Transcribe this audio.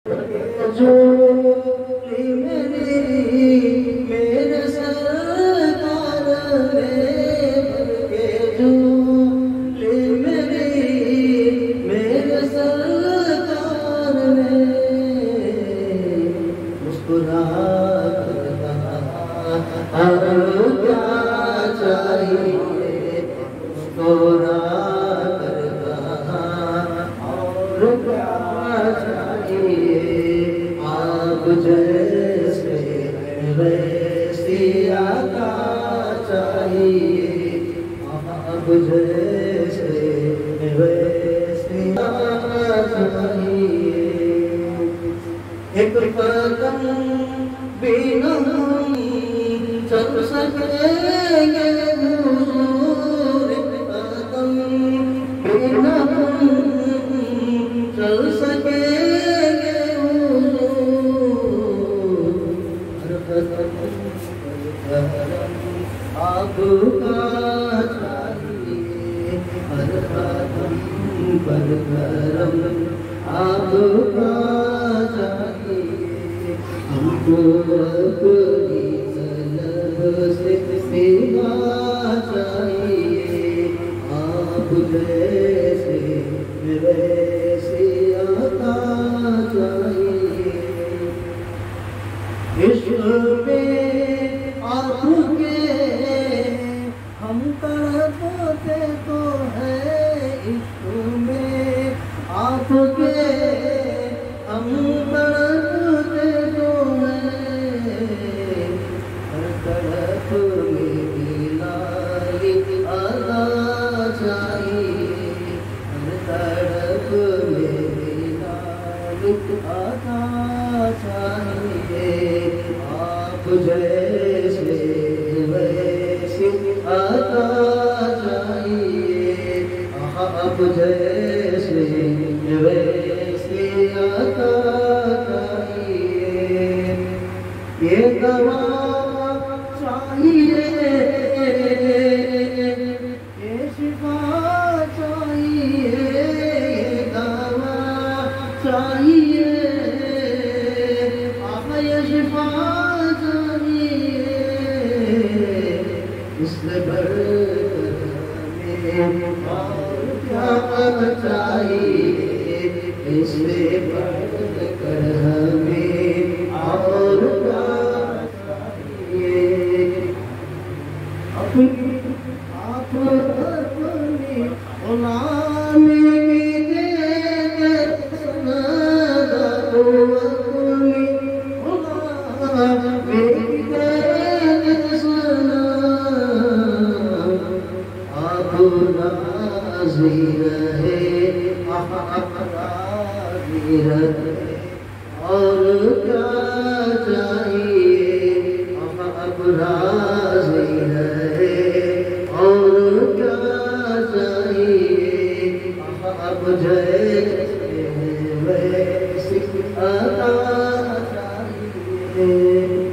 ایک قدم بھی نہ چل سکیں گے حضور، ایک قدم بھی نہ چل سکیں گے حضور، ہر قدم آپ کا چاہیے، ہر قدم پر کرم آپ کا چاہیے، ہم کو اپنی طلب سے سوا چاہیے، آپ جیسے ویسے عطا چاہیے، عشق میں آپ کے ہم تڑپتے تو ہے، عشق میں آپ کے ہم تڑپتے تو ہیں، ہر طرف میری لائق ادا چاہیے، ہر طرف میری لائق ادا چاہیے، آپ جیسے ویسے عطا چاہیے، آپ جیسے ویسے عطا چاہیے، یہ دوا چاہیے، یہ شفا چاہیے، یہ دوا چاہیے، یہ شفا چاہیے، اس سے بڑھ کر اور کیا چاہیے، اس سے بڑھ کر ہمیں اور کیا چاہیے، آپ اپنی غلامی دے کر سند کو اپنی غلامی دے کر سند، آپ راضی رہے، آپ راضی رہے، اور کیا چاہیے، آپ راضی رہے، اور کیا چاہیے، آپ جیسے ویسے عطا چاہیے۔